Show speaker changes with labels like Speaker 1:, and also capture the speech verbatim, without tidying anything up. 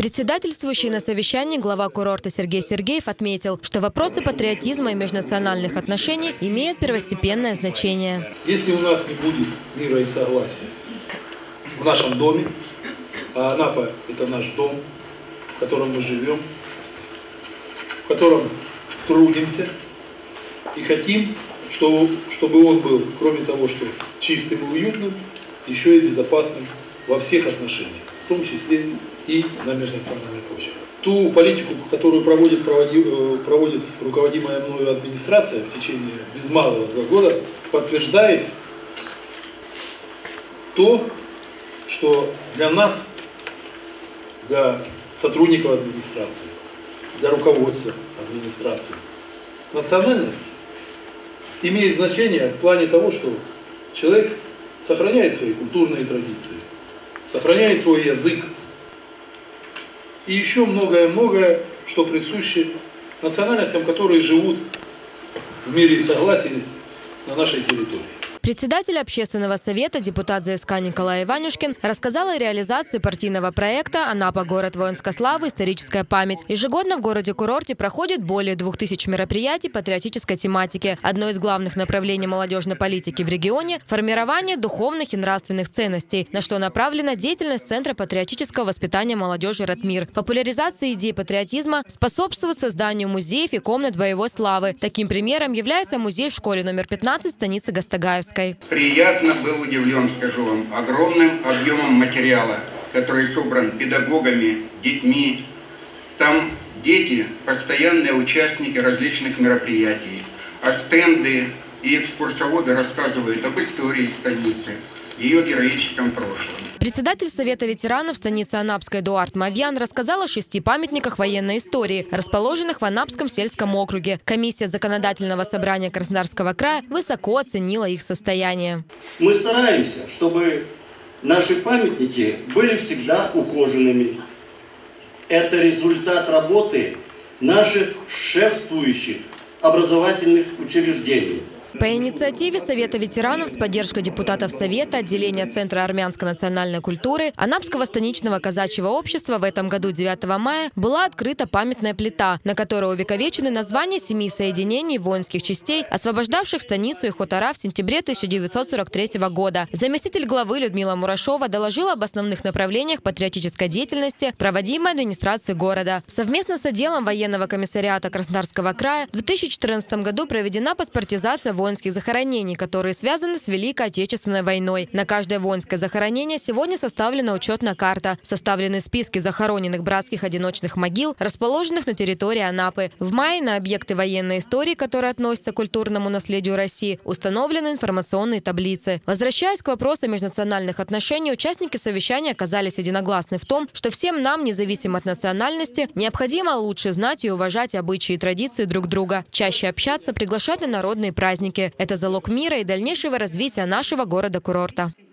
Speaker 1: Председательствующий на совещании глава курорта Сергей Сергеев отметил, что вопросы патриотизма и межнациональных отношений имеют первостепенное значение.
Speaker 2: Если у нас не будет мира и согласия в нашем доме, а Анапа – это наш дом, в котором мы живем, в котором трудимся и хотим, чтобы он был, кроме того, что чистым и уютным, еще и безопасным во всех отношениях, в том числе и на межнациональной почве. Ту политику, которую проводит, проводит, проводит руководимая мною администрация в течение без малого два года, подтверждает то, что для нас, для сотрудников администрации, для руководства администрации, национальность имеет значение в плане того, что человек сохраняет свои культурные традиции, сохраняет свой язык и еще многое-многое, что присуще национальностям, которые живут в мире и согласии на нашей территории.
Speaker 1: Председатель общественного совета, депутат ЗСК Николай Иванюшкин, рассказал о реализации партийного проекта «Анапа. Город воинской славы. Историческая память». Ежегодно в городе-курорте проходит более двух тысяч мероприятий патриотической тематики. Одно из главных направлений молодежной политики в регионе – формирование духовных и нравственных ценностей, на что направлена деятельность Центра патриотического воспитания молодежи «Ратмир». Популяризации идей патриотизма способствует созданию музеев и комнат боевой славы. Таким примером является музей в школе номер пятнадцать станицы Гастагаевской.
Speaker 3: Приятно был удивлен, скажу вам, огромным объемом материала, который собран педагогами, детьми. Там дети – постоянные участники различных мероприятий, а стенды и экскурсоводы рассказывают об истории станицы, ее героическом прошлом.
Speaker 1: Председатель Совета ветеранов станицы Анапской Эдуард Мавьян рассказал о шести памятниках военной истории, расположенных в Анапском сельском округе. Комиссия Законодательного собрания Краснодарского края высоко оценила их состояние.
Speaker 4: Мы стараемся, чтобы наши памятники были всегда ухоженными. Это результат работы наших шефствующих образовательных учреждений.
Speaker 1: По инициативе Совета ветеранов с поддержкой депутатов Совета, отделения Центра армянской национальной культуры, Анапского станичного казачьего общества в этом году девятого мая была открыта памятная плита, на которой увековечены названия семи соединений воинских частей, освобождавших станицу и хутора в сентябре тысяча девятьсот сорок третьего года. Заместитель главы Людмила Мурашова доложила об основных направлениях патриотической деятельности, проводимой администрацией города. Совместно с отделом военного комиссариата Краснодарского края в две тысячи четырнадцатом году проведена паспортизация воинских воинских захоронений, которые связаны с Великой Отечественной войной. На каждое воинское захоронение сегодня составлена учетная карта. Составлены списки захороненных братских одиночных могил, расположенных на территории Анапы. В мае на объекты военной истории, которые относятся к культурному наследию России, установлены информационные таблицы. Возвращаясь к вопросу межнациональных отношений, участники совещания оказались единогласны в том, что всем нам, независимо от национальности, необходимо лучше знать и уважать обычаи и традиции друг друга, чаще общаться, приглашать на народные праздники. Это залог мира и дальнейшего развития нашего города-курорта.